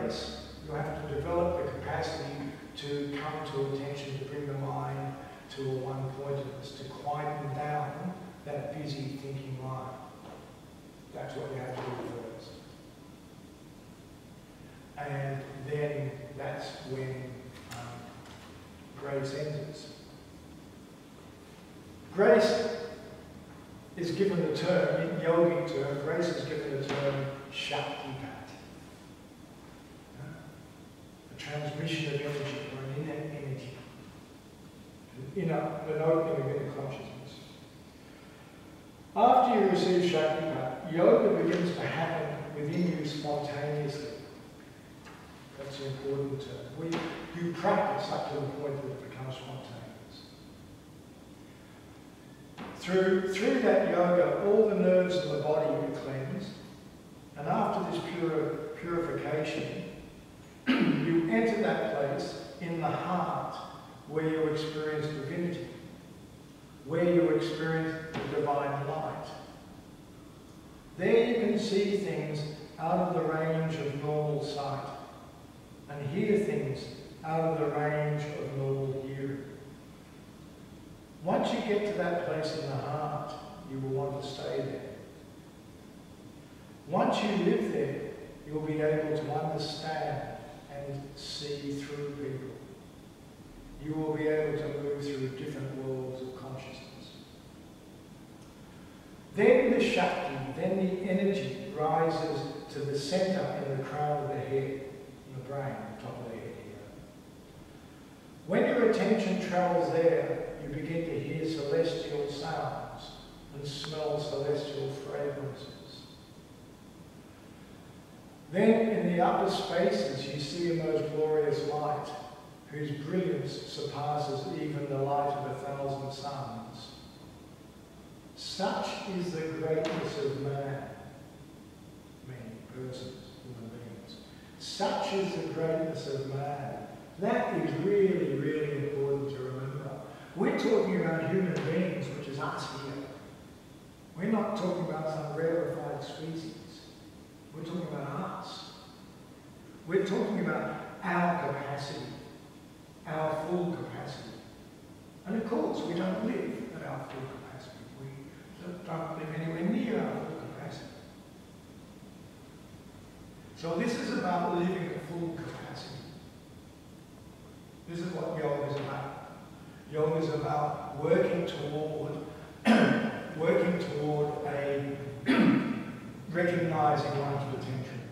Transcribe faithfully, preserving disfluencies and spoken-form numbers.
grace, you have to develop the capacity to come to attention, to bring the mind to a one-pointedness, to quieten down that busy thinking mind. That's what you have to do first. And then that's when um, grace enters. Grace is given the term, in yogic term, grace is given the term Shaktipat. A transmission of energy, or an inner energy. An, inner, an opening of inner consciousness. After you receive Shaktipat, yoga begins to happen within you spontaneously. That's an important term. We, you practice up to the point that it becomes spontaneous. Through, through that yoga, all the nerves in the body are cleansed, and after this pure, purification, you enter that place in the heart where you experience divinity, where you experience the divine light. There you can see things out of the range of normal sight, and hear things out of the range of normal hearing. Once you get to that place in the heart, you will want to stay there. Once you live there, you'll be able to understand and see through people. You will be able to move through different worlds of consciousness. Then the Shakti, then the energy rises to the center in the crown of the head, in the brain, the top of the head here. When your attention travels there, you begin to hear celestial sounds and smell celestial fragrances. Then in the upper spaces you see a most glorious light, whose brilliance surpasses even the light of a thousand suns. Such is the greatness of man, meaning persons, human beings. Such is the greatness of man. That is really, really important to remember. We're talking about human beings, which is us here. We're not talking about some rarefied species. We're talking about us. We're talking about our capacity, our full capacity. And of course, we don't live at our full capacity. We don't live anywhere near our full capacity. So this is about living at full capacity. This is what yoga is about. Yoga is about working toward, working toward a recognizing one's potential.